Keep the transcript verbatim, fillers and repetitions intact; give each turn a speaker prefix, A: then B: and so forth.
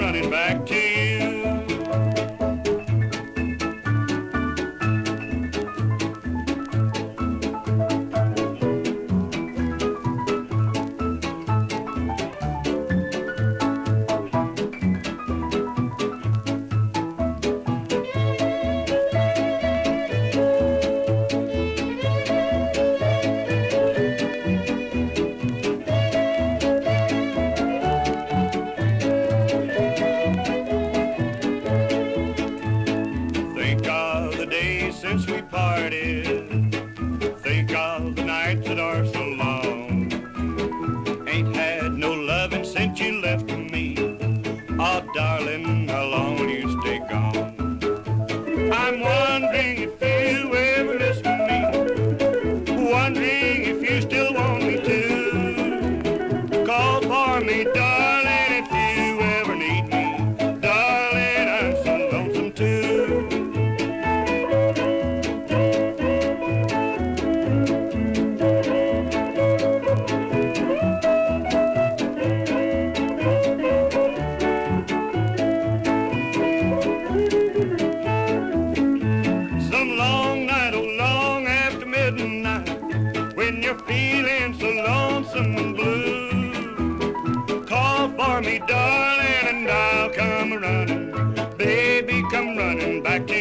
A: running back to you. Think of the days since we parted. Think of the nights that are so long. Ain't had no loving since you left me. Oh, darling, how long will you stay gone? I'm wondering if you ever listen to me. Wondering if you still want me to. Call for me, darling, if you ever need me. Darling, I'm so lonesome too. Some long night, oh long after midnight, when you're feeling so lonesome and blue, call for me, darling, and I'll come running. Baby, come running back to